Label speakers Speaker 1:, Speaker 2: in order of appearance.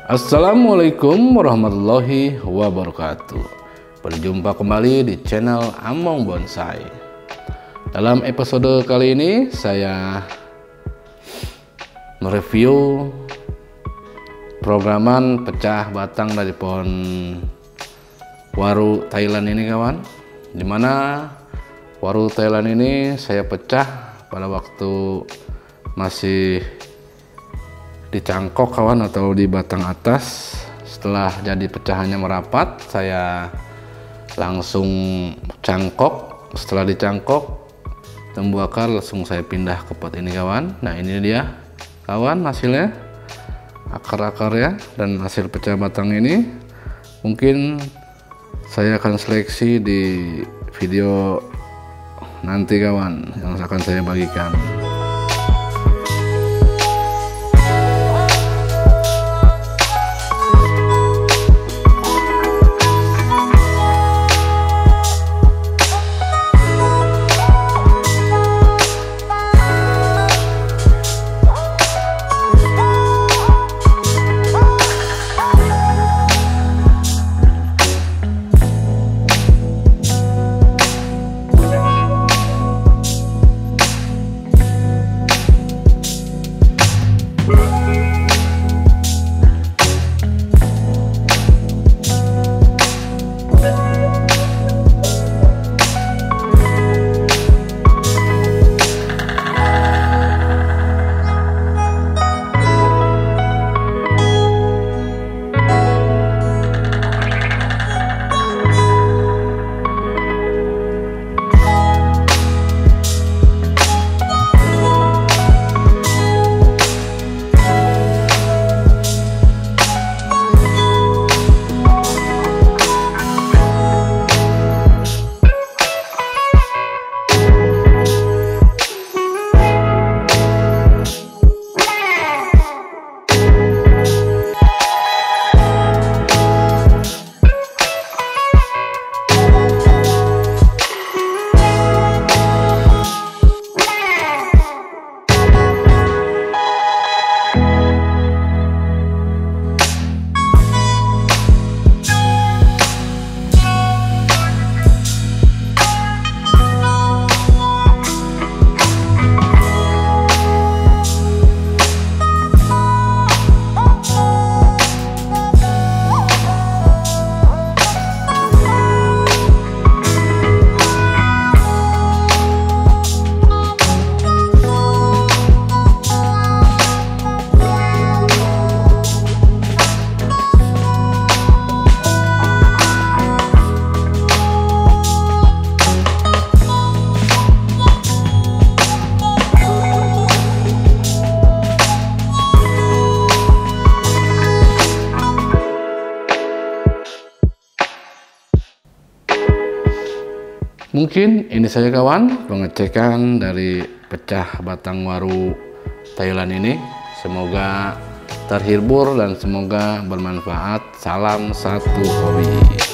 Speaker 1: Assalamualaikum warahmatullahi wabarakatuh. Berjumpa kembali di channel Among Bonsai. Dalam episode kali ini saya mereview programan pecah batang dari pohon waru Thailand ini kawan. Dimana waru Thailand ini saya pecah pada waktu masih dicangkok kawan, atau di batang atas. Setelah jadi pecahannya merapat, saya langsung cangkok. Setelah dicangkok tumbuh akar, langsung saya pindah ke pot ini kawan. Nah, ini dia kawan hasilnya, akar-akarnya dan hasil pecah batang ini. Mungkin saya akan seleksi di video nanti kawan, yang akan saya bagikan. Mungkin ini saja kawan pengecekan dari pecah batang waru Thailand ini. Semoga terhibur dan semoga bermanfaat. Salam satu hobi.